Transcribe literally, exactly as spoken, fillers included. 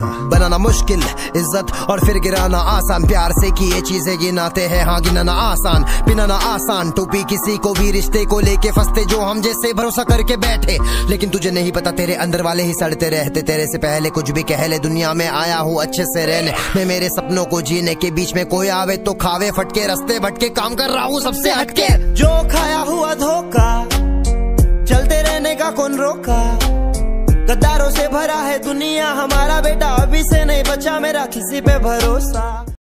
बनाना मुश्किल इज्जत और फिर गिराना आसान, प्यार से किए चीजें गिनाते हैं, हाँ गिनाना आसान, पिनाना आसान। टोपी किसी को भी रिश्ते को लेके फंसते जो हम जैसे भरोसा करके बैठे, लेकिन तुझे नहीं पता तेरे अंदर वाले ही सड़ते रहते। तेरे से पहले कुछ भी कह ले, दुनिया में आया हूँ अच्छे से रहने, मैं मेरे सपनों को जीने के बीच में कोई आवे तो खावे फटके, रास्ते भटके काम कर रहा हूँ सबसे हटके। जो खाया हुआ धोखा चलते रहने का कौन रोका, गद्दारों से भरा है दुनिया, हमारा बेटा अभी से नहीं बचा मेरा किसी पे भरोसा।